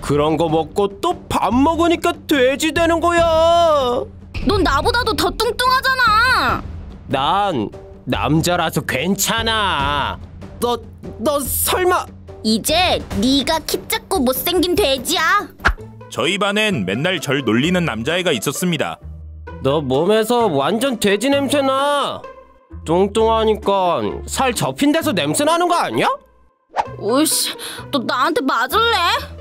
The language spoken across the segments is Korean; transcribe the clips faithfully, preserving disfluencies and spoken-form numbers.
그런 거 먹고 또 밥 먹으니까 돼지 되는 거야. 넌 나보다도 더 뚱뚱하잖아. 난 남자라서 괜찮아. 너, 너 설마... 이제 네가 키 작고 못생긴 돼지야. 저희 반엔 맨날 절 놀리는 남자애가 있었습니다. 너 몸에서 완전 돼지 냄새나. 뚱뚱하니까 살 접힌 데서 냄새 나는 거 아니야? 오이씨, 너 나한테 맞을래?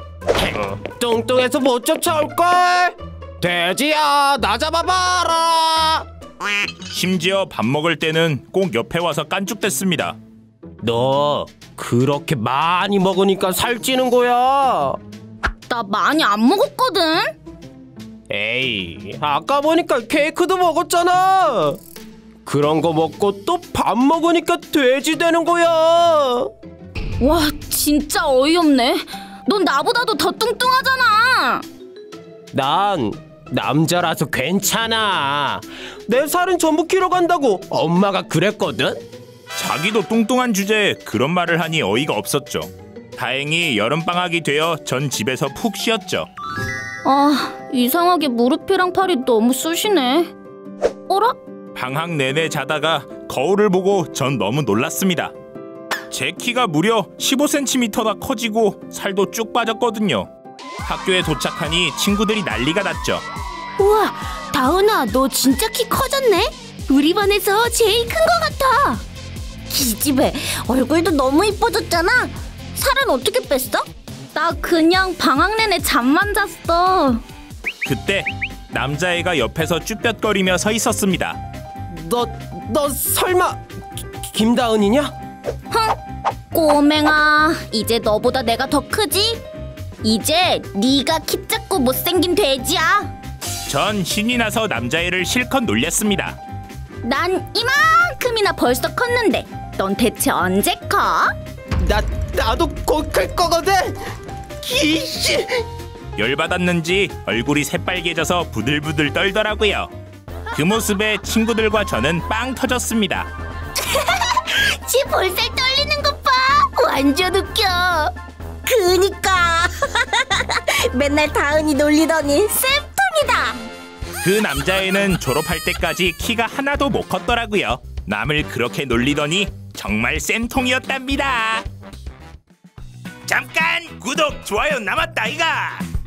뚱뚱해서 못 쫓아올걸? 돼지야, 나 잡아봐라. 심지어 밥 먹을 때는 꼭 옆에 와서 깐죽댔습니다. 너 그렇게 많이 먹으니까 살찌는 거야. 나 많이 안 먹었거든. 에이, 아까 보니까 케이크도 먹었잖아. 그런 거 먹고 또 밥 먹으니까 돼지 되는 거야. 와, 진짜 어이없네. 넌 나보다도 더 뚱뚱하잖아. 난 남자라서 괜찮아. 내 살은 전부 키로 간다고 엄마가 그랬거든. 자기도 뚱뚱한 주제에 그런 말을 하니 어이가 없었죠. 다행히 여름방학이 되어 전 집에서 푹 쉬었죠. 아, 이상하게 무릎이랑 팔이 너무 쑤시네. 어라? 방학 내내 자다가 거울을 보고 전 너무 놀랐습니다. 제 키가 무려 십오 센티미터나 커지고 살도 쭉 빠졌거든요. 학교에 도착하니 친구들이 난리가 났죠. 우와, 다은아, 너 진짜 키 커졌네? 우리 반에서 제일 큰 거 같아. 기집애, 얼굴도 너무 이뻐졌잖아. 살은 어떻게 뺐어? 나 그냥 방학 내내 잠만 잤어. 그때 남자애가 옆에서 쭈뼛거리며 서 있었습니다. 너, 너 설마 김다은이냐? 흥, 꼬맹아, 이제 너보다 내가 더 크지? 이제 네가 키 작고 못생긴 돼지야. 전 신이 나서 남자애를 실컷 놀렸습니다. 난 이만큼이나 벌써 컸는데 넌 대체 언제 커? 나, 나도 곧 클 거거든. 기씨. 열받았는지 얼굴이 새빨개져서 부들부들 떨더라고요. 그 모습에 친구들과 저는 빵 터졌습니다. 지 볼살 떨리는 것 봐. 완전 웃겨. 그니까 맨날 다은이 놀리더니 쌤통이다. 그 남자애는 졸업할 때까지 키가 하나도 못 컸더라고요. 남을 그렇게 놀리더니 정말 쌤통이었답니다. 잠깐 구독, 좋아요 남았다 이가.